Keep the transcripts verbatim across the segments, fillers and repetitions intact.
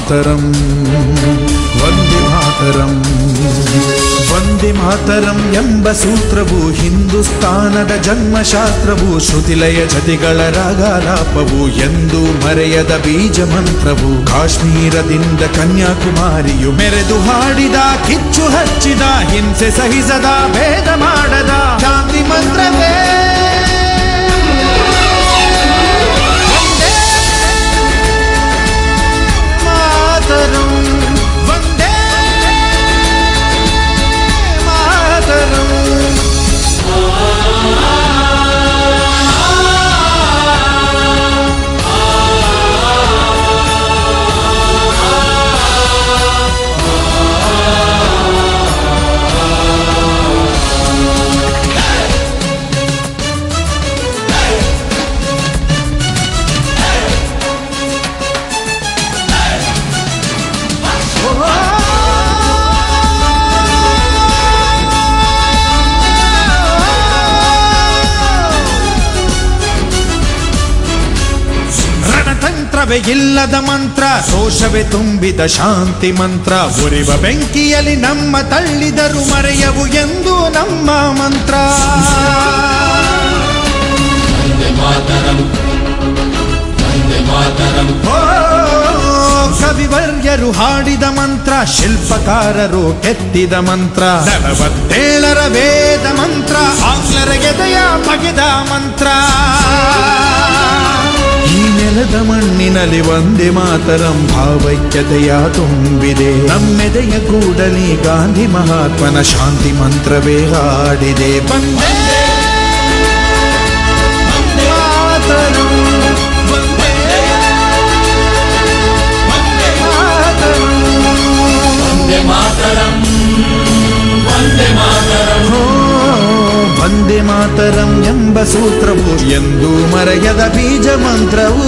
ಮಾತರಂ ವಂದೇ ಮಾತರಂ ವಂದೇ ಮಾತರಂ ಎಂಬ ಸೂತ್ರವು ಹಿಂದೂಸ್ತಾನದ ಜನ್ಮಶಾಸ್ತ್ರವು ಶ್ರುತಿಲಯ ಜತಿಗಳ ರಾಗಾಲಾಪವು ಎಂದು ಮರೆಯದ ಬೀಜ ಮಂತ್ರವು ಕಾಶ್ಮೀರದಿಂದ ಕನ್ಯಾಕುಮಾರಿಯು ಮೆರೆದು ಹಾಡಿದ ಕಿಚ್ಚು ಹಚ್ಚಿದ ಹಿಂಸೆ ಸಹಿಸದ ಭೇದ ಮಾಡದ ಶಾಂತಿ ಮಂತ್ರವೇ ಇಲ್ಲದ ಮಂತ್ರ ದೋಷವೇ ತುಂಬಿದ ಶಾಂತಿ ಮಂತ್ರ ಉರಿವ ಬೆಂಕಿಯಲ್ಲಿ ನಮ್ಮ ತಳ್ಳಿದರು ಮರೆಯವು ಎಂದು ನಮ್ಮ ಮಂತ್ರ ಓ ಕವಿವರ್ಯರು ಹಾಡಿದ ಮಂತ್ರ ಶಿಲ್ಪಕಾರರು ಕೆತ್ತಿದ ಮಂತ್ರ ನಲವತ್ತೇಳರ ವೇದ ಮಂತ್ರ ಆಂಗ್ಲರ ಗೆದೆಯ ಬಗೆದ ಮಂತ್ರ ಈ ನೆಲದ ಮಣ್ಣಿನಲ್ಲಿ ವಂದೇ ಮಾತರಂ ಭಾವೈಕ್ಯತೆಯ ತುಂಬಿದೆ ನಮ್ಮೆದೆಯ ಕೂಡಲಿ ಗಾಂಧಿ ಮಹಾತ್ಮನ ಶಾಂತಿ ಮಂತ್ರವೇ ಹಾಡಿದೆ ವಂದೇ ಮಾತರಂ ವಂದೇ ಮಾತರಂ ವಂದೇ ಮಾತರಂ ವಂದೇ ಮಾತರಂ ಎಂಬ ಸೂತ್ರವು ಎಂದು ಮರೆಯದ ಬೀಜ ಮಂತ್ರವು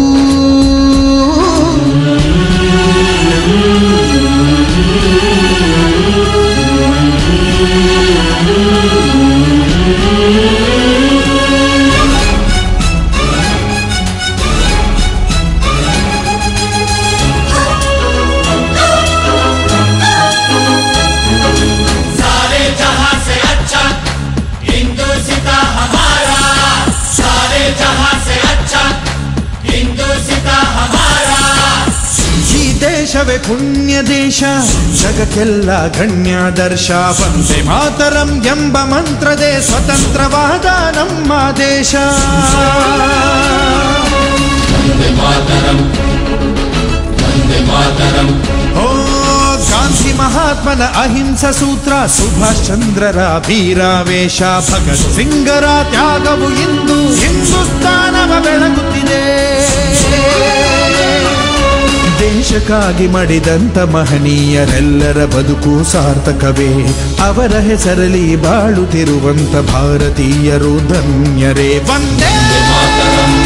ದೇಶವೇ ಪುಣ್ಯ ದೇಶ ಜಗಕ್ಕೆಲ್ಲ ಗಣ್ಯಾದರ್ಶ ವಂದೇ ಮಾತರಂ ಎಂಬ ಮಂತ್ರದೇ ಸ್ವತಂತ್ರವಾದ ನಮ್ಮ ದೇಶ ವಂದೇ ಮಾತರಂ ವಂದೇ ಮಾತರಂ ಓ ಗಾಂಧಿ ಮಹಾತ್ಮನ ಅಹಿಂಸಾ ಸೂತ್ರ ಸುಭಾಷ್ ಚಂದ್ರರ ವೀರಾವೇಶ ಭಗತ್ ಸಿಂಗರ ತ್ಯಾಗವು ಇಂದು ಹಿಂದೂಸ್ತಾನವ ಬೆಳಗುತ್ತಿದೆ ದೇಶಕ್ಕಾಗಿ ಮಡಿದಂತ ಮಹನೀಯರೆಲ್ಲರ ಬದುಕು ಸಾರ್ಥಕವೇ ಅವರ ಹೆಸರಲ್ಲಿ ಬಾಳುತ್ತಿರುವಂತ ಭಾರತೀಯರು ಧನ್ಯರೇ ವಂದೇ ಮಾತರಂ